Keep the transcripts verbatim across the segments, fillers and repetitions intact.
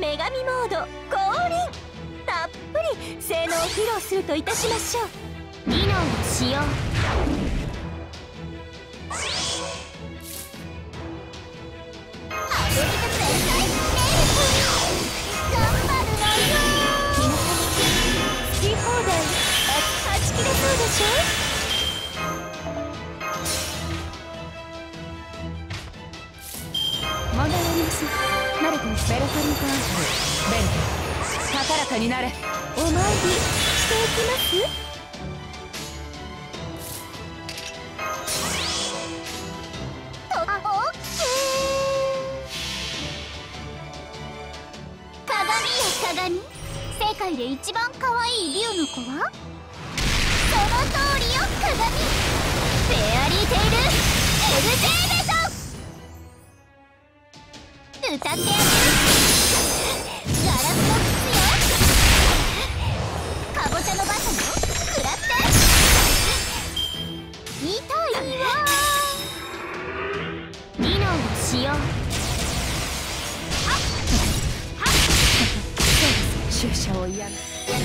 女神モード降臨。たっぷり性能を披露するといたしましょう。リノンを使用。アドリブ全開ネル頑張るのよ。皆様好き放題はち切れそうでしょ。問題ありません。慣れてます。ベルファリントアンフルベルト高らかになれ。お参りしていきます。とあオッケー。鏡よ鏡、世界で一番可愛い竜の子はその通りよ鏡。フェアリーテイル エルジェー メソ歌ってあげる。ガラスの靴よ。かぼちゃのバトンよ。食らって痛いわ。リノンを使用。はっはっ注射を嫌な。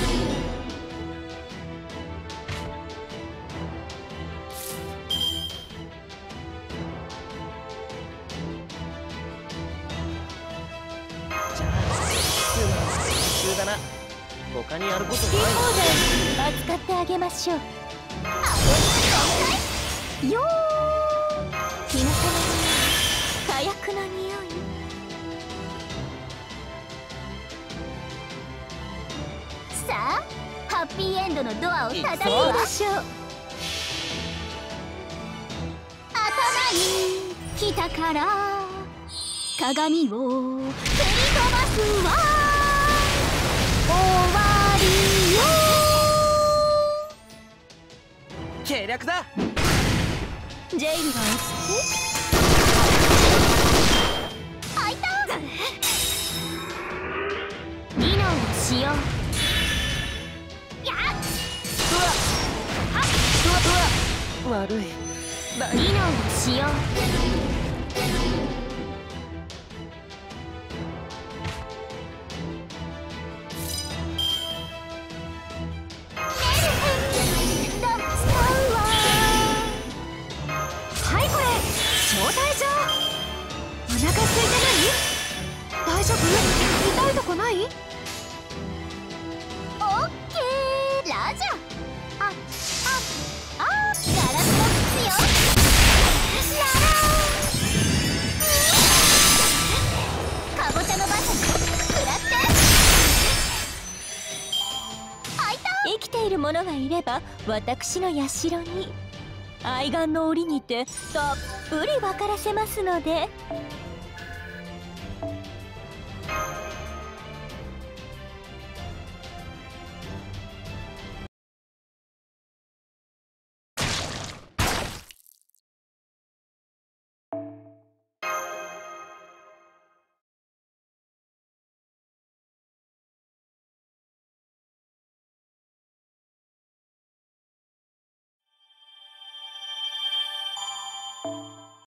だな。他にやること好き放題扱ってあげましょう。よー皆様の火薬の匂い。さあハッピーエンドのドアを叩きましょう。頭に来たから鏡を蹴り飛ばすわ。終わりよ。 計略だ。 ジェイルが落ちて開いた。リノンを使用。やっうわはっうわうわ悪い。 リノンを使用。お腹空いてない？大丈夫？痛いとこない？オッケーラジャ。あ、あ、あ、ガラスの靴よ。ララかぼちゃのバトン食らって開いた。生きている者がいれば私の社に愛玩の折にてたっぷり分からせますので。